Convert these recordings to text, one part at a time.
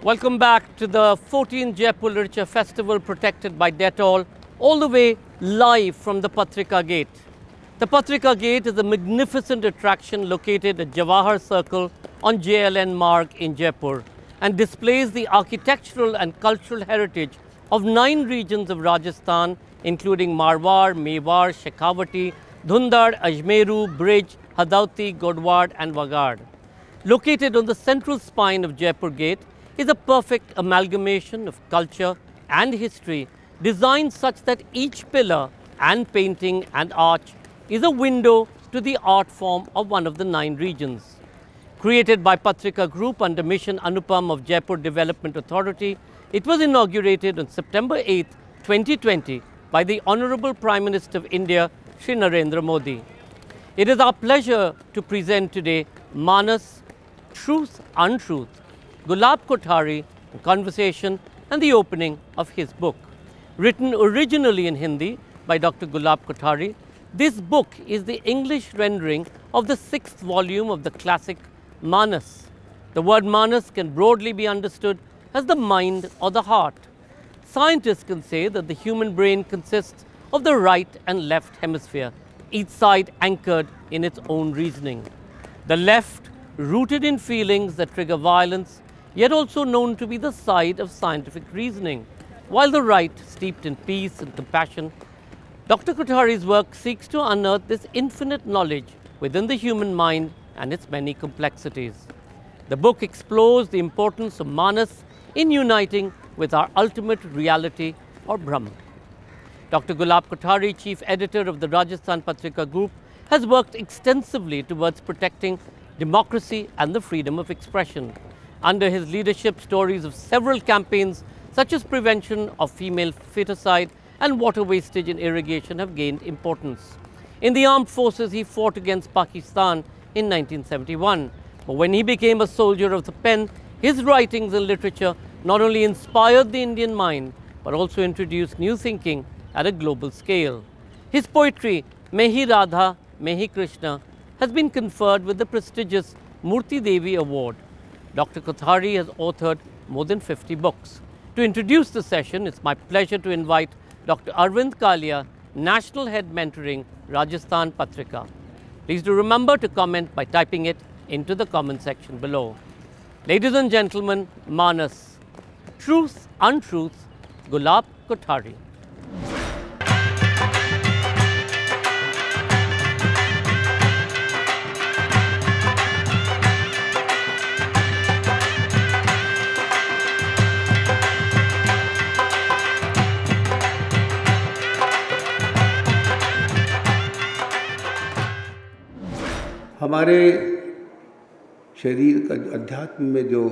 Welcome back to the 14th Jaipur Literature Festival protected by Dettol, all the way live from the Patrika Gate. The Patrika Gate is a magnificent attraction located at Jawahar Circle on JLN Marg in Jaipur and displays the architectural and cultural heritage of 9 regions of Rajasthan, including Marwar, Mewar, Shekhawati, Dhundar, Ajmeru, Brij, Hadauti, Godward and Wagad. Located on the central spine of Jaipur Gate is a perfect amalgamation of culture and history, designed such that each pillar and painting and arch is a window to the art form of one of the 9 regions. Created by Patrika Group under Mission Anupam of Jaipur Development Authority, it was inaugurated on September 8, 2020 by the Honorable Prime Minister of India, Shri Narendra Modi. It is our pleasure to present today Manas, Truth, Untruth, Gulab Kothari, a conversation and the opening of his book. Written originally in Hindi by Dr. Gulab Kothari, this book is the English rendering of the 6th volume of the classic Manas. The word Manas can broadly be understood as the mind or the heart. Scientists can say that the human brain consists of the right and left hemisphere, each side anchored in its own reasoning. The left, rooted in feelings that trigger violence, yet also known to be the side of scientific reasoning, while the right, steeped in peace and compassion. Dr. Kothari's work seeks to unearth this infinite knowledge within the human mind and its many complexities. The book explores the importance of Manas in uniting with our ultimate reality or Brahman. Dr. Gulab Kothari, Chief Editor of the Rajasthan Patrika Group, has worked extensively towards protecting democracy and the freedom of expression. Under his leadership, stories of several campaigns such as prevention of female feticide and water wastage in irrigation have gained importance. In the armed forces, he fought against Pakistan in 1971. But when he became a soldier of the pen, his writings and literature not only inspired the Indian mind, but also introduced new thinking at a global scale. His poetry, Mehi Radha, Mehi Krishna, has been conferred with the prestigious Murti Devi Award. Dr. Kothari has authored more than 50 books. To introduce the session, it's my pleasure to invite Dr. Arvind Kalia, National Head Mentoring, Rajasthan Patrika. Please do remember to comment by typing it into the comment section below. Ladies and gentlemen, Manas, Truth, Untruth, Gulab Kothari. हमारे शरीर का अध्यात्म में जो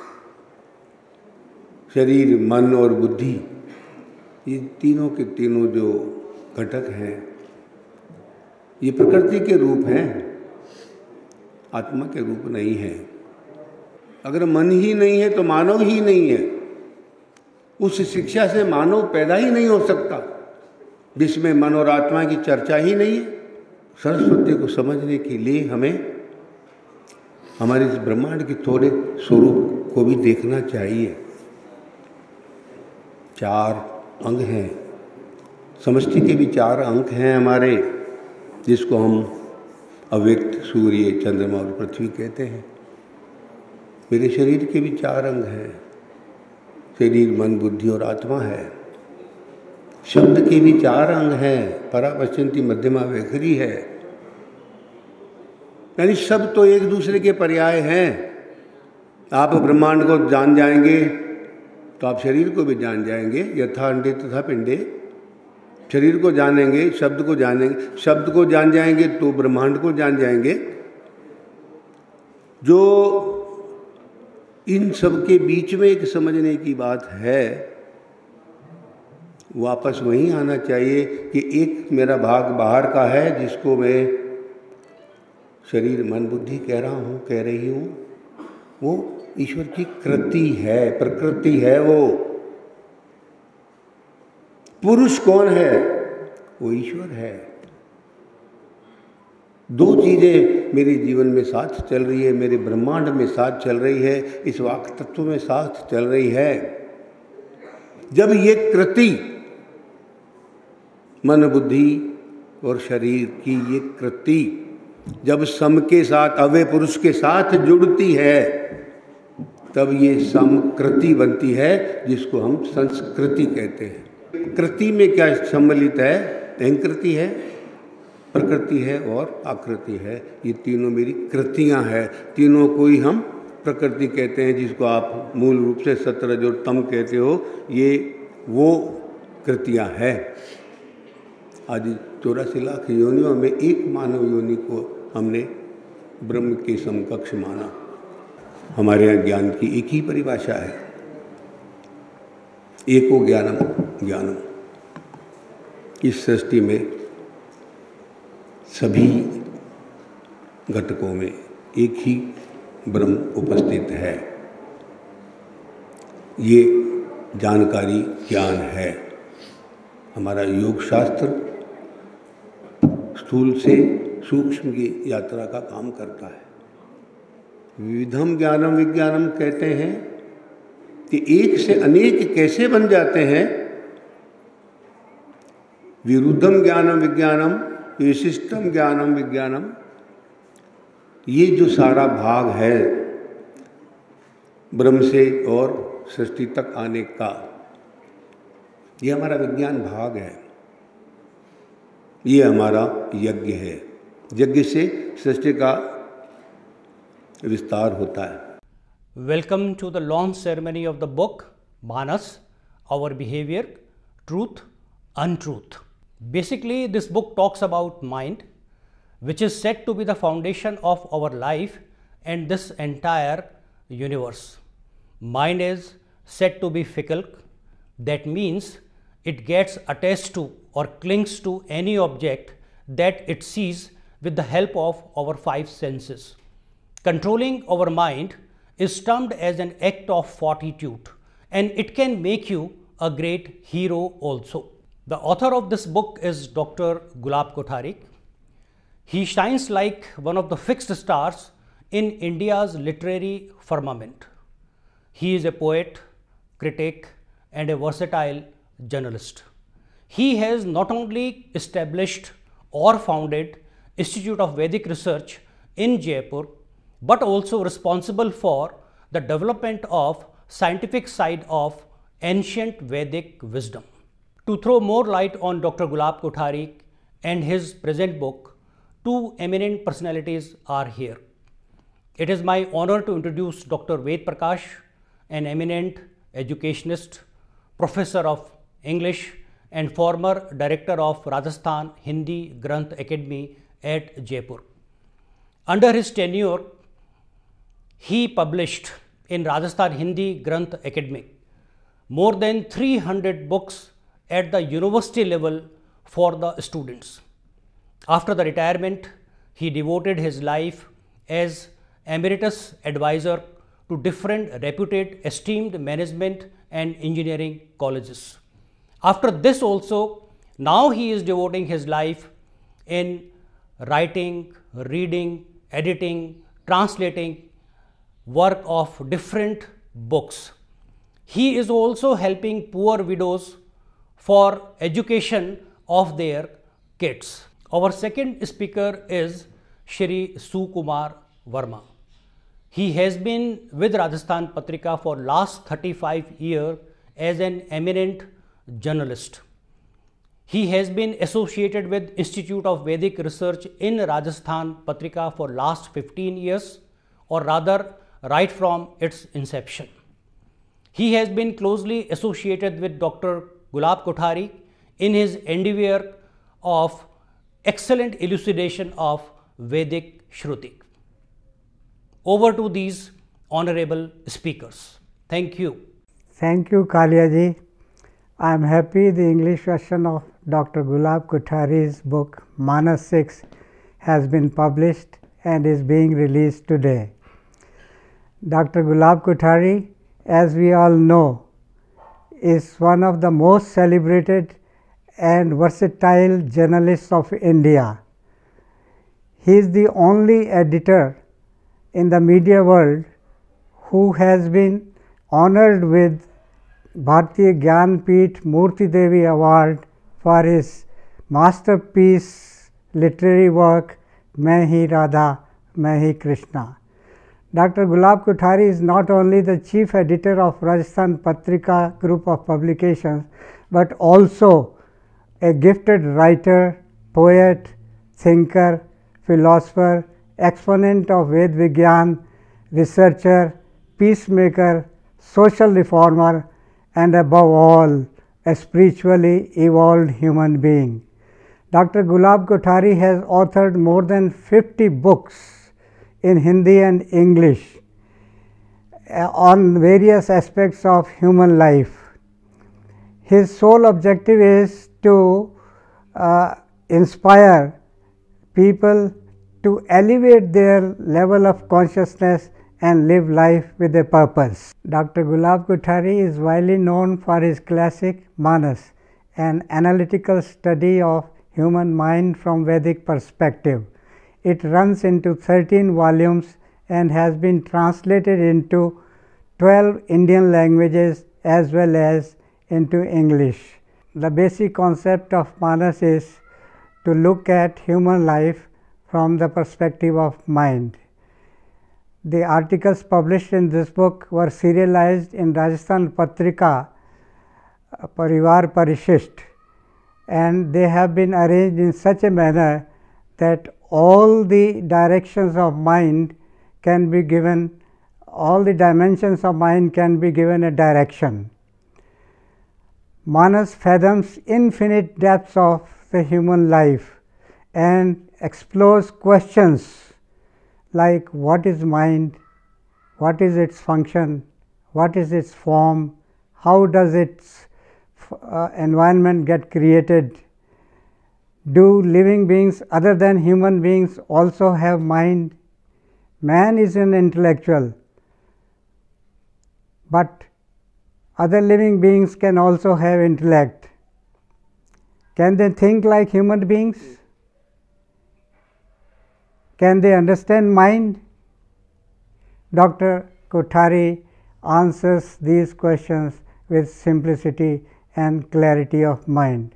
शरीर, मन और बुद्धि, ये तीनों के तीनों जो घटक हैं, ये प्रकृति के रूप हैं, आत्मा के रूप नहीं है। अगर मन ही नहीं है तो मानव ही नहीं है। उस शिक्षा से मानव पैदा ही नहीं हो सकता जिसमें मन और आत्मा की चर्चा ही नहीं है। सरस्वती को समझने के लिए हमें हमारे इस ब्रह्मांड के थोड़े स्वरूप को भी देखना चाहिए। 4 अंग हैं, समष्टि के भी 4 अंक हैं हमारे, जिसको हम अव्यक्त, सूर्य, चंद्रमा और पृथ्वी कहते हैं। मेरे शरीर के भी 4 अंग हैं, शरीर, मन, बुद्धि और आत्मा है। शब्द के भी 4 अंग हैं, परा, पश्चिंती, मध्यमा, वैखरी है। यानी शब्द तो एक दूसरे के पर्याय हैं। आप ब्रह्मांड को जान जाएंगे तो आप शरीर को भी जान जाएंगे। यथा अंडे तथा पिंडे, शरीर को जानेंगे, शब्द को जानेंगे, शब्द को जान जाएंगे तो ब्रह्मांड को जान जाएंगे। जो इन सब के बीच में एक समझने की बात है, वापस वहीं आना चाहिए कि एक मेरा भाग बाहर का है जिसको मैं शरीर, मन, बुद्धि कह रहा हूँ, कह रही हूँ, वो ईश्वर की कृति है, प्रकृति है। वो पुरुष कौन है? वो ईश्वर है। 2 चीज़ें मेरे जीवन में साथ चल रही है, मेरे ब्रह्मांड में साथ चल रही है, इस वाक तत्व में साथ चल रही है। जब ये कृति मन बुद्धि और शरीर की ये कृति जब सम के साथ अव्यय पुरुष के साथ जुड़ती है, तब ये समकृति बनती है, जिसको हम संस्कृति कहते हैं। कृति में क्या सम्मिलित है? अहंकृति है, प्रकृति है और आकृति है। ये तीनों मेरी कृतियां हैं। तीनों को ही हम प्रकृति कहते हैं, जिसको आप मूल रूप से सतरज और तम कहते हो। ये वो कृतियां हैं। आज 84 लाख योनियों में एक मानव योनि को हमने ब्रह्म के समकक्ष माना। हमारे यहाँ ज्ञान की एक ही परिभाषा है, एको ज्ञानम ज्ञानम। इस सृष्टि में सभी घटकों में एक ही ब्रह्म उपस्थित है। ये जानकारी ज्ञान है। हमारा योग शास्त्र स्थूल से सूक्ष्म की यात्रा का काम करता है। विविधम ज्ञानम विज्ञानम कहते हैं कि एक से अनेक कैसे बन जाते हैं। विरुद्धम ज्ञानम विज्ञानम विशिष्टम ज्ञानम विज्ञानम, ये जो सारा भाग है ब्रह्म से और सृष्टि तक आने का, ये हमारा विज्ञान भाग है। ये हमारा यज्ञ है। यज्ञ से सृष्टि का विस्तार होता है। Welcome to the launch ceremony of the book Manas, Our Behavior, Truth, Untruth. Basically, this book talks about mind, which is said to be the foundation of our life and this entire universe. Mind is said to be fickle. That means it gets attached to or clings to any object that it sees with the help of our five senses. Controlling our mind is termed as an act of fortitude, and it can make you a great hero also. The author of this book is Dr. Gulab Kothari. He shines like one of the fixed stars in India's literary firmament. He is a poet, critic, and a versatile journalist. He has not only established or founded Institute of Vedic Research in Jaipur, but also responsible for the development of scientific side of ancient Vedic wisdom. To throw more light on Dr. Gulab Kothari and his present book, two eminent personalities are here. It is my honor to introduce Dr. Ved Prakash, an eminent educationist, professor of English and former director of Rajasthan Hindi Granth Academy at Jaipur. Under his tenure, he published in Rajasthan Hindi Granth Academy more than 300 books at the university level for the students. After the retirement, he devoted his life as emeritus advisor to different reputed esteemed management and engineering colleges. After this also, now he is devoting his life in writing, reading, editing, translating work of different books. He is also helping poor widows for education of their kids. Our second speaker is Shri Sukumar Verma. He has been with Rajasthan Patrika for last 35 years as an eminent journalist. He has been associated with Institute of Vedic Research in Rajasthan Patrika for last 15 years, or rather right from its inception. He has been closely associated with Dr. Gulab Kothari in his endeavor of excellent elucidation of Vedic Shruti. Over to these honorable speakers. Thank you. Thank you, Kalia ji. I am happy the English version of Dr. Gulab Kothari's book Manas 6 has been published and is being released today. Dr. Gulab Kothari, as we all know, is one of the most celebrated and versatile journalists of India. He is the only editor in the media world who has been honored with Bharatiya Gyanpith Murti Devi Award for his masterpiece literary work Main Hi Radha, Main Hi Krishna. Dr. Gulab Kothari is not only the chief editor of Rajasthan Patrika group of publications, but also a gifted writer, poet, thinker, philosopher, exponent of Ved Vigyan, researcher, peacemaker, social reformer, and above all, a spiritually evolved human being. Dr. Gulab Kothari has authored more than 50 books in Hindi and English on various aspects of human life. His sole objective is to inspire people to elevate their level of consciousness and live life with a purpose. Dr. Gulab Kothari is widely known for his classic Manas, an analytical study of human mind from Vedic perspective. It runs into 13 volumes and has been translated into 12 Indian languages as well as into English. The basic concept of Manas is to look at human life from the perspective of mind. The articles published in this book were serialized in Rajasthan Patrika Parivar Parishisht, and they have been arranged in such a manner that all the directions of mind can be given, all the dimensions of mind can be given a direction. Manas fathoms infinite depths of the human life and explores questions like what is mind, what is its function, what is its form, how does its environment get created. Do living beings other than human beings also have mind? Man is an intellectual, but other living beings can also have intellect. Can they think like human beings? Can they understand mind? Dr. Kothari answers these questions with simplicity and clarity of mind.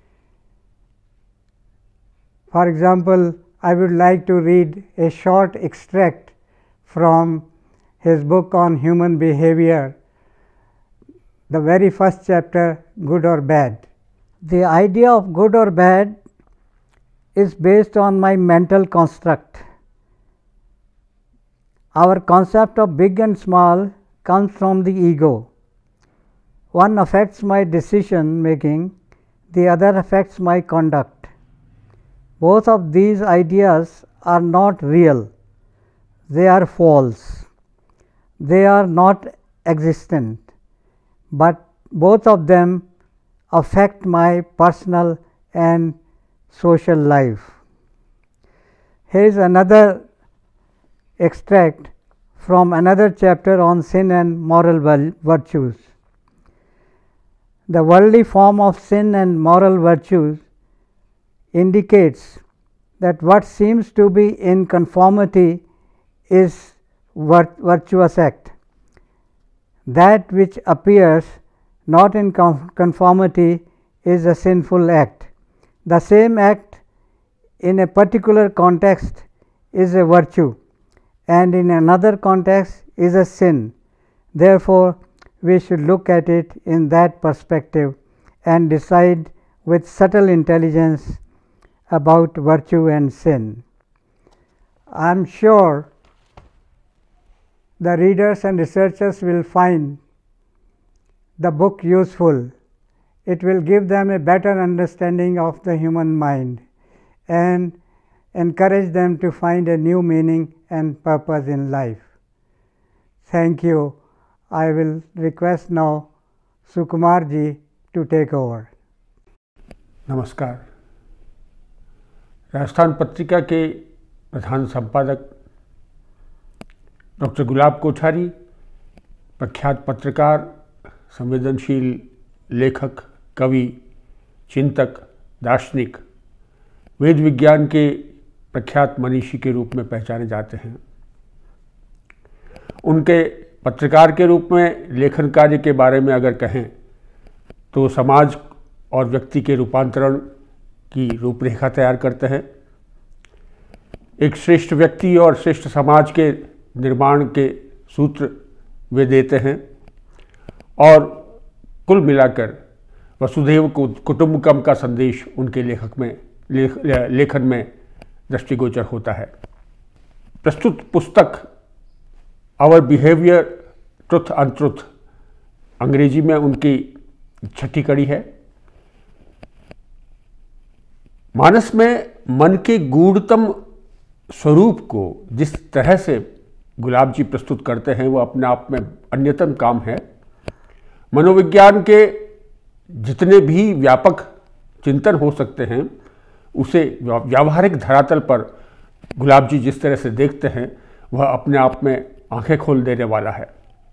For example, I would like to read a short extract from his book on human behavior, the very first chapter, Good or Bad. The idea of good or bad is based on my mental construct. Our concept of big and small comes from the ego. One affects my decision making, the other affects my conduct. Both of these ideas are not real, they are false, they are not existent, but both of them affect my personal and social life. Here is another extract from another chapter on sin and moral virtues. The worldly form of sin and moral virtues indicates that what seems to be in conformity is virtuous act. That which appears not in conformity is a sinful act. The same act in a particular context is a virtue, and in another context is a sin. Therefore, we should look at it in that perspective and decide with subtle intelligence about virtue and sin. I am sure the readers and researchers will find the book useful. It will give them a better understanding of the human mind and encourage them to find a new meaning and purpose in life. Thank you. I will request now Sukumar ji to take over. नमस्कार। राजस्थान पत्रिका के प्रधान संपादक doctor Gulab Kothari, प्रख्यात पत्रकार, संवेदनशील लेखक, कवि, चिंतक, दार्शनिक, वेद विज्ञान के प्रख्यात मनीषी के रूप में पहचाने जाते हैं। उनके पत्रकार के रूप में लेखन कार्य के बारे में अगर कहें तो समाज और व्यक्ति के रूपांतरण की रूपरेखा तैयार करते हैं। एक श्रेष्ठ व्यक्ति और श्रेष्ठ समाज के निर्माण के सूत्र वे देते हैं और कुल मिलाकर वसुधैव कुटुंबकम का संदेश उनके लेखन में दृष्टिगोचर होता है। प्रस्तुत पुस्तक आवर बिहेवियर ट्रुथ अनट्रुथ अंग्रेजी में उनकी 6ठी कड़ी है। मानस में मन के गूढ़तम स्वरूप को जिस तरह से गुलाब जी प्रस्तुत करते हैं वो अपने आप में अन्यतम काम है। मनोविज्ञान के जितने भी व्यापक चिंतन हो सकते हैं उसे व्यावहारिक धरातल पर गुलाब जी जिस तरह से देखते हैं वह अपने आप में आंखें खोल देने वाला है।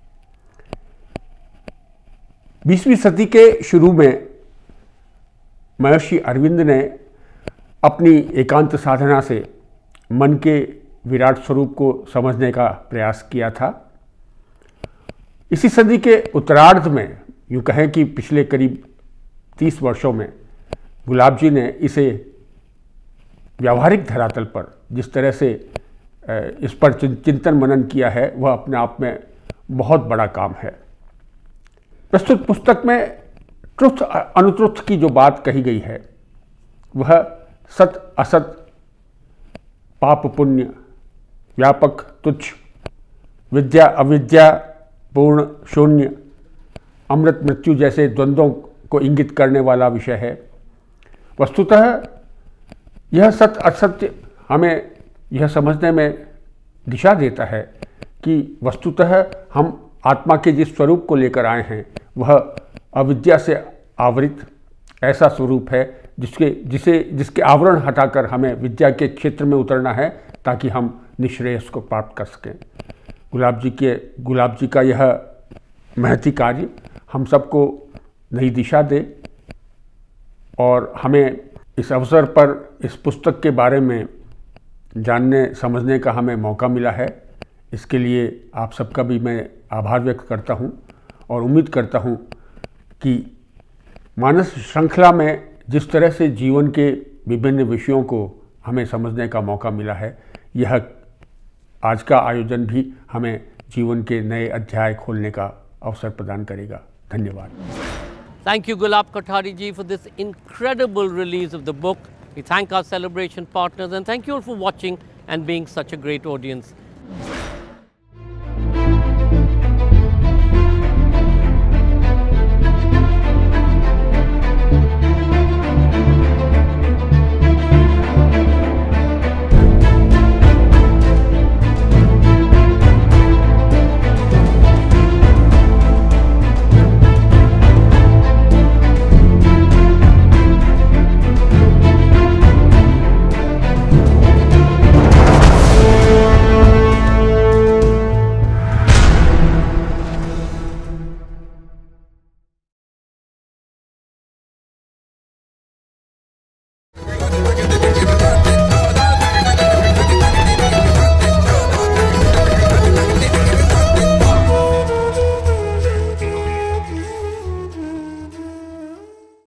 20वीं सदी के शुरू में महर्षि अरविंद ने अपनी एकांत साधना से मन के विराट स्वरूप को समझने का प्रयास किया था। इसी सदी के उत्तरार्ध में यूँ कहें कि पिछले करीब 30 वर्षों में गुलाब जी ने इसे व्यावहारिक धरातल पर जिस तरह से इस पर चिंतन मनन किया है वह अपने आप में बहुत बड़ा काम है। प्रस्तुत पुस्तक में ट्रुथ अनुट्रुथ की जो बात कही गई है वह सत असत, पाप पुण्य, व्यापक तुच्छ, विद्या अविद्या, पूर्ण शून्य, अमृत मृत्यु जैसे द्वंद्वों को इंगित करने वाला विषय है। वस्तुतः यह सत्य असत्य हमें यह समझने में दिशा देता है कि वस्तुतः हम आत्मा के जिस स्वरूप को लेकर आए हैं वह अविद्या से आवृत ऐसा स्वरूप है जिसके आवरण हटाकर हमें विद्या के क्षेत्र में उतरना है ताकि हम निश्रेयस को प्राप्त कर सकें। गुलाब जी का यह महती कार्य हम सबको नई दिशा दे और हमें इस अवसर पर इस पुस्तक के बारे में जानने समझने का हमें मौका मिला है। इसके लिए आप सबका भी मैं आभार व्यक्त करता हूं और उम्मीद करता हूं कि मानस श्रृंखला में जिस तरह से जीवन के विभिन्न विषयों को हमें समझने का मौका मिला है यह आज का आयोजन भी हमें जीवन के नए अध्याय खोलने का अवसर प्रदान करेगा। धन्यवाद। Thank you, Gulab Kothari ji, for this incredible release of the book. We thank our celebration partners and thank you all for watching and being such a great audience.